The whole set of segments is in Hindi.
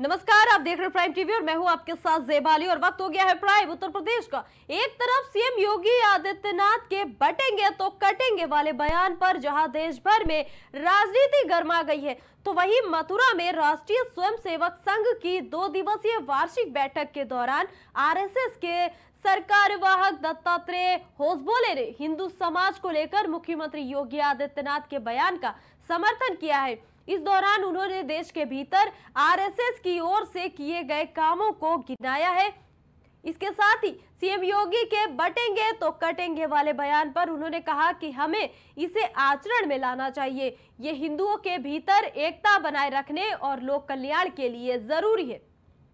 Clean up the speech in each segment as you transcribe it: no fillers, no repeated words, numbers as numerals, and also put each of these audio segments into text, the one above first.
नमस्कार, आप देख रहे हैं प्राइम टीवी और मैं हूं आपके साथ ज़ेबाली। और वक्त हो गया है प्राइम उत्तर प्रदेश का। एक तरफ सीएम योगी आदित्यनाथ के बटेंगे तो कटेंगे वाले बयान पर जहां देश भर में राजनीति गर्मा गई है, तो वहीं मथुरा में राष्ट्रीय स्वयंसेवक संघ की 2 दिवसीय वार्षिक बैठक के दौरान आरएसएस के सरकारवाहक दत्तात्रेय होसबोले ने हिंदू समाज को लेकर मुख्यमंत्री योगी आदित्यनाथ के बयान का समर्थन किया है। इस दौरान उन्होंने देश के भीतर आरएसएस की ओर से किए गए कामों को गिनाया है। इसके साथ ही सीएम योगी के बटेंगे तो कटेंगे वाले बयान पर उन्होंने कहा कि हमें इसे आचरण में लाना चाहिए। ये हिंदुओं के भीतर एकता बनाए रखने और लोक कल्याण के लिए जरूरी है।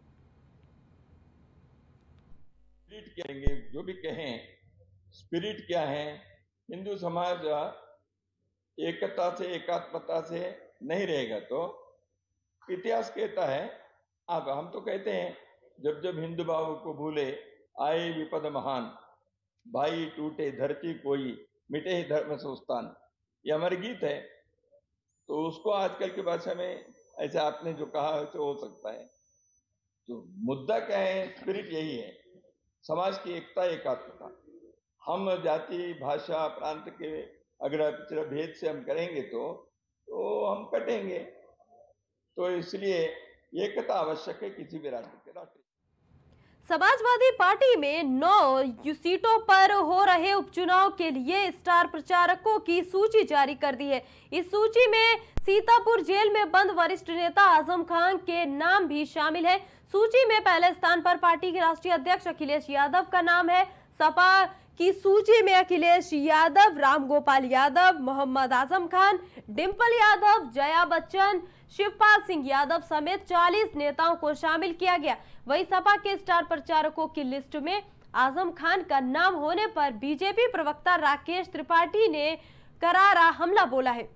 स्पिरिट कहेंगे, जो भी कहें, स्पिरिट क्या है? हिंदू समाज एकता से, एकात्मता से नहीं रहेगा तो इतिहास कहता है। अब हम तो कहते हैं, जब जब हिंदू भाव को भूले आए विपद महान, भाई टूटे धरती कोई, मिटे धर्म संस्थान, ये अमर गीत है। तो उसको आजकल की भाषा में ऐसे आपने जो कहा वैसे हो सकता है। तो मुद्दा क्या है? स्पिरिट यही है, समाज की एकता, एकात्मता। हम जाति, भाषा, प्रांत के अगर पिछड़ा भेद से हम करेंगे तो हम कटेंगे। तो इसलिए एकता आवश्यक है किसी भी राज्य के। समाजवादी पार्टी में 9 सीटों पर हो रहे उपचुनाव के लिए स्टार प्रचारकों की सूची जारी कर दी है। इस सूची में सीतापुर जेल में बंद वरिष्ठ नेता आजम खान के नाम भी शामिल है। सूची में पहले स्थान पर पार्टी के राष्ट्रीय अध्यक्ष अखिलेश यादव का नाम है। सपा की सूची में अखिलेश यादव, रामगोपाल यादव, मोहम्मद आजम खान, डिंपल यादव, जया बच्चन, शिवपाल सिंह यादव समेत 40 नेताओं को शामिल किया गया। वहीं सपा के स्टार प्रचारकों की लिस्ट में आजम खान का नाम होने पर बीजेपी प्रवक्ता राकेश त्रिपाठी ने करारा हमला बोला है।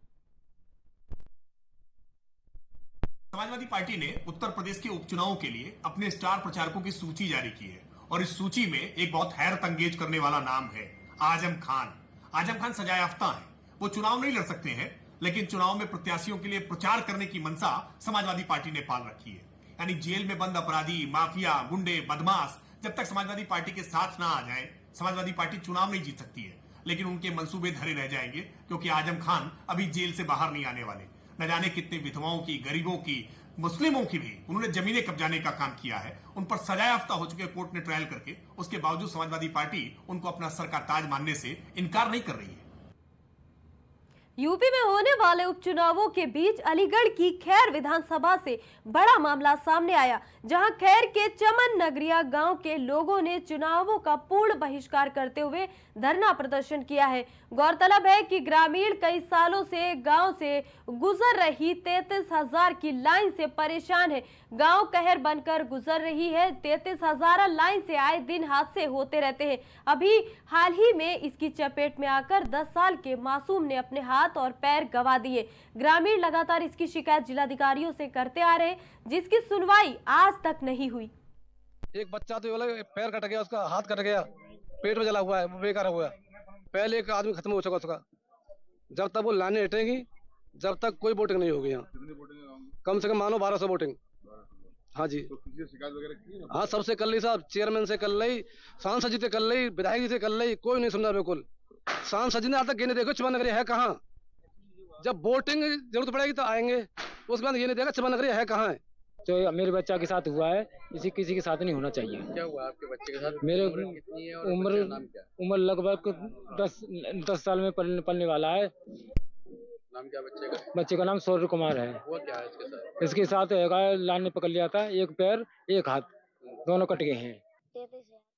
समाजवादी पार्टी ने उत्तर प्रदेश के उपचुनावों के लिए अपने स्टार प्रचारकों की सूची जारी की है और इस सूची में एक बहुत हैरत अंगेज करने वाला नाम है आजम खान। आजम खान सजायाफ्ता हैं, वो चुनाव नहीं लड़ सकते हैं, लेकिन चुनाव में प्रत्याशियों के लिए प्रचार करने की मनसा समाजवादी पार्टी ने पाल रखी है। यानी जेल में बंद अपराधी, माफिया, गुंडे, बदमाश जब तक समाजवादी पार्टी के साथ ना आ जाए, समाजवादी पार्टी चुनाव नहीं जीत सकती है। लेकिन उनके मंसूबे धरे रह जाएंगे, क्योंकि आजम खान अभी जेल से बाहर नहीं आने वाले। न जाने कितने विधवाओं की, गरीबों की, मुस्लिमों की भी उन्होंने जमीनें कब्जाने का काम किया है। उन पर सजायाफ्ता हो चुके कोर्ट ने ट्रायल करके, उसके बावजूद समाजवादी पार्टी उनको अपना सर का ताज मानने से इनकार नहीं कर रही है। यूपी में होने वाले उपचुनावों के बीच अलीगढ़ की खैर विधानसभा से बड़ा मामला सामने आया, जहां खैर के चमन नगरिया गांव के लोगों ने चुनावों का पूर्ण बहिष्कार करते हुए धरना प्रदर्शन किया है। गौरतलब है कि ग्रामीण कई सालों से गांव से गुजर रही 33,000 की लाइन से परेशान है। गांव कहर बनकर गुजर रही है। 33,000 लाइन से आए दिन हादसे होते रहते हैं। अभी हाल ही में इसकी चपेट में आकर 10 साल के मासूम ने अपने हाथ और पैर गंवा दिए। ग्रामीण लगातार इसकी शिकायत जिलाधिकारियों से करते आ रहे, जिसकी सुनवाई आज तक नहीं हुई। एक बच्चा तो पैर कट गया, उसका हाथ कट गया, पेट में जला हुआ है, वो बेकार हुआ। पहले एक आदमी खत्म हो चुका उसका। जब तक वो लाने हटेंगी, जब तक कोई वोटिंग नहीं होगी यहाँ। कम से कम मानो 1200 वोटिंग। हाँ जी, तो किसी शिकायत वगैरह की? हाँ, सबसे कर ली साहब, चेयरमैन से कर ली, सांसद जी से कर ली, विधायक जी से कर ली, कोई नहीं सुन रहा। बिल्कुल सांसद जी ने आज तक ये नहीं देखो चमन नगरी है कहाँ। जब वोटिंग जरूरत पड़ेगी तो आएंगे, उसके बाद ये नहीं देखा चमन नगरी है कहाँ है। तो मेरे बच्चा के साथ हुआ है, किसी के साथ नहीं होना चाहिए। क्या हुआ आपके बच्चे के साथ? मेरे कितनी है और नाम क्या? उम्र लगभग 10 साल में पलने वाला है। नाम क्या बच्चे का? बच्चे का नाम सूर्य कुमार है। वो क्या है इसके साथ? इसके साथ लाल ने पकड़ लिया था, एक पैर एक हाथ दोनों कट गए हैं।